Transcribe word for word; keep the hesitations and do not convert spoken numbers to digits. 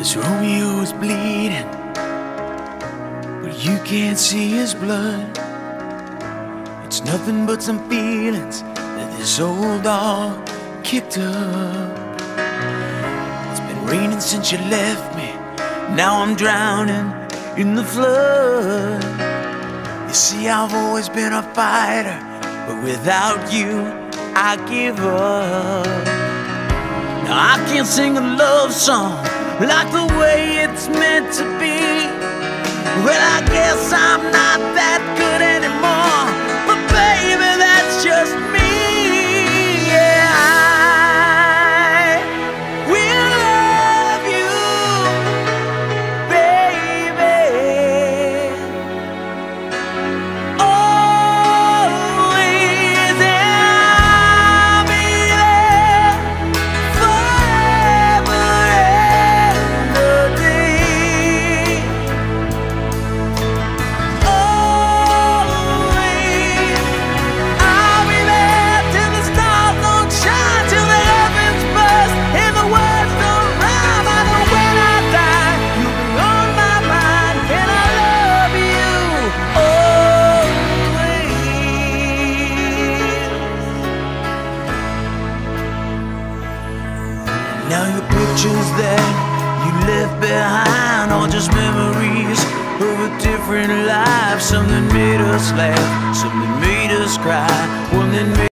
'Cause Romeo is bleeding, but you can't see his blood. It's nothing but some feelings that this old dog kicked up. It's been raining since you left me, now I'm drowning in the flood. You see, I've always been a fighter, but without you, I give up. Now I can't sing a love song like the way it's meant to be. Well, I guess I'm not that good anymore, but baby, that's just me. Yeah, I will love you, baby, always, and I'll be there forever and a day. Always, I'll be there till the stars don't shine, till the heavens burst and the words don't rhyme. I know when I die, you'll be on my mind, and I love you always. Now your pictures that you left behind are just memories of a different life. Some that made us laugh, some that made us cry, one that made